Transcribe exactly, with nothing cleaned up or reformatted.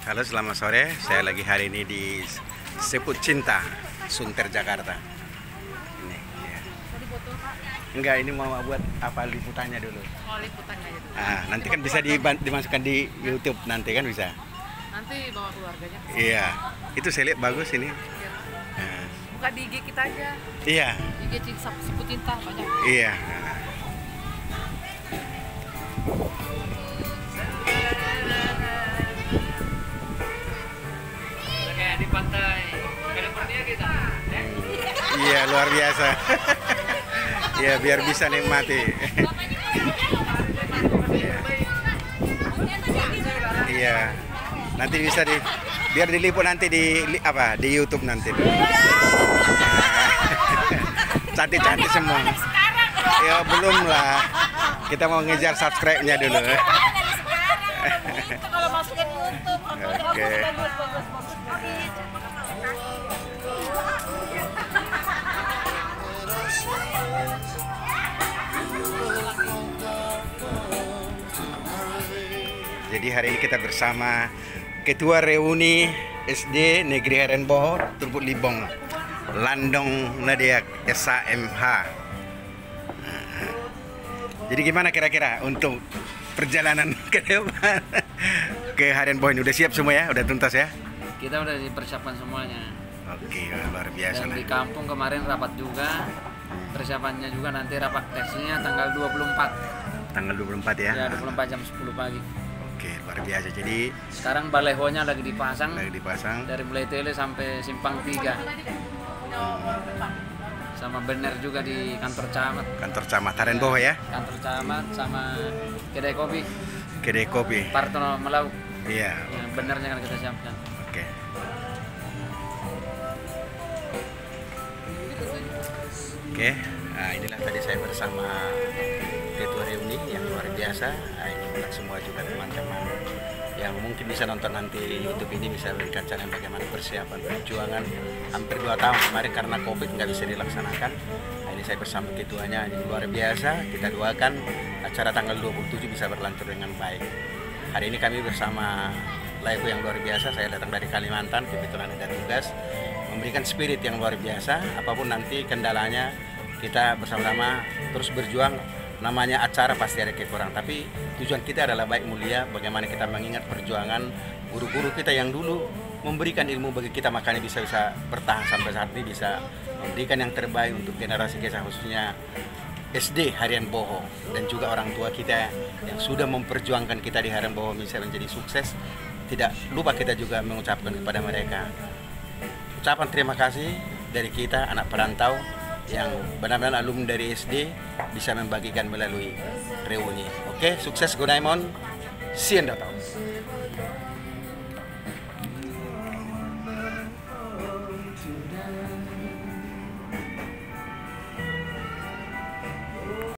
Halo, selamat sore. Saya lagi hari ini di Seput Cinta, Sunter, Jakarta. Ini, ya. Enggak, ini mau buat apa liputannya dulu. Oh, liputannya itu. Ah, nanti kan bisa diban- dimasukkan di YouTube nanti kan bisa. Nanti bawa keluarganya. Iya, itu saya lihat bagus ini. Ya. Nah, Buka di I G kita aja. iya, I G Seput Cinta banyak. iya. Kayak di pantai California kita. Iya, luar biasa. Iya, biar bisa nikmati. Iya. Nanti bisa di biar diliput nanti di li- apa? Di YouTube nanti. Cantik-cantik semua. Ya belum lah. Kita mau ngejar subscribe-nya dulu. Itu kalau masukin YouTube. Oke. Jadi hari ini kita bersama Ketua Reuni S D Negeri Harenboho Turbut Libong, Landong Nadiak S A M H. Jadi gimana kira-kira untuk perjalanan ke depan ke Harenboho ini? Udah siap semua ya? Udah tuntas ya? Kita udah dipersiapkan semuanya. Oke, luar biasa Dan lah. di kampung kemarin rapat juga. Persiapannya juga nanti rapat tesnya tanggal dua puluh empat. Tanggal dua puluh empat ya? Ya, dua puluh empat jam sepuluh pagi. Oke, luar biasa. Jadi Sekarang balehonya lagi dipasang lagi dipasang. dari mulai Tele sampai Simpang tiga. Sama bener juga di kantor camat. Kantor Camat Harenboho ya? Kantor camat sama kedai kopi Kedai kopi. Partono Melau. Iya. Ya, benernya kan kita siapkan. Oke. Oke, nah inilah tadi saya bersama Ketua Reuni yang luar biasa. Nah, ini buat semua juga teman-teman yang mungkin bisa nonton nanti YouTube ini bisa berikan cara bagaimana persiapan perjuangan hampir dua tahun kemarin karena Covid nggak bisa dilaksanakan. Nah, ini saya bersama ketuanya, ini luar biasa. Kita doakan acara tanggal dua puluh tujuh bisa berlanjut dengan baik. Hari ini kami bersama Laiku yang luar biasa. Saya datang dari Kalimantan, kebetulan ada tugas memberikan spirit yang luar biasa. Apapun nanti kendalanya, kita bersama-sama terus berjuang. Namanya acara pasti ada kekurangan, tapi tujuan kita adalah baik mulia. Bagaimana kita mengingat perjuangan guru-guru kita yang dulu memberikan ilmu bagi kita, makanya bisa bisa bertahan sampai saat ini, bisa memberikan yang terbaik untuk generasi kita, khususnya S D Harenboho dan juga orang tua kita yang sudah memperjuangkan kita di Harenboho bisa menjadi sukses. Tidak lupa kita juga mengucapkan kepada mereka ucapan terima kasih dari kita anak perantau yang benar-benar alumni dari S D bisa membagikan melalui reuni. Oke, sukses Gunaimon. See you in the